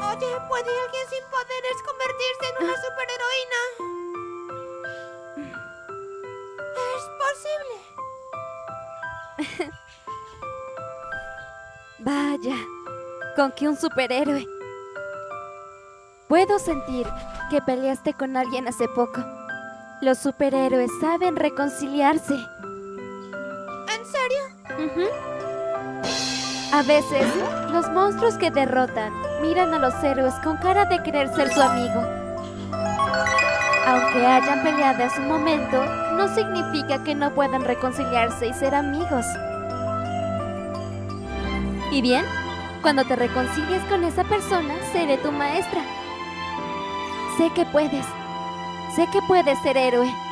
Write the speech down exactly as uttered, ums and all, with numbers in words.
Oye, ¿puede alguien sin poderes convertirse en una superheroína? ¿Es posible? Vaya, con que un superhéroe. Puedo sentir que peleaste con alguien hace poco. Los superhéroes saben reconciliarse. ¿En serio? Uh-huh. A veces, los monstruos que derrotan miran a los héroes con cara de querer ser su amigo. Aunque hayan peleado en su momento, no significa que no puedan reconciliarse y ser amigos. Y bien, cuando te reconcilies con esa persona, seré tu maestra. Sé que puedes. Sé que puedes ser héroe.